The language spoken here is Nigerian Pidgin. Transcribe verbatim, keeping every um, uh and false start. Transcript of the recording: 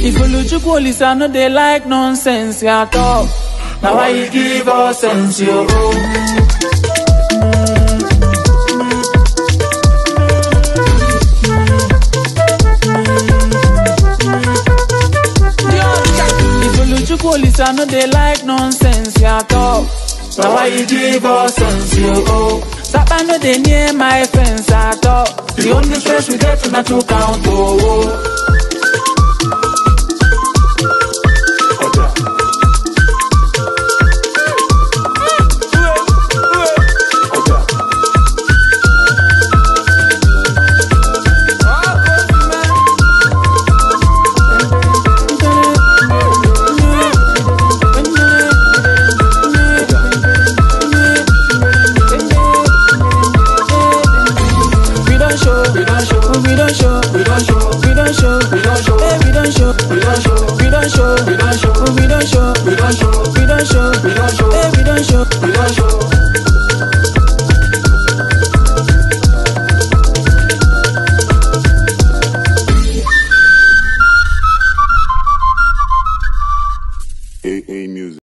If you look to police, I know they like nonsense, yeah, talk. Now why you give us sense, yo? If you look to police, I know they like nonsense, yeah, talk. Now why you give us sense, yo? Sapa no they near my fence at all. The only stress we get is not to count, oh. We don't show, we don't show, we don't show, we don't show, we don't show, we don't show, we don't show.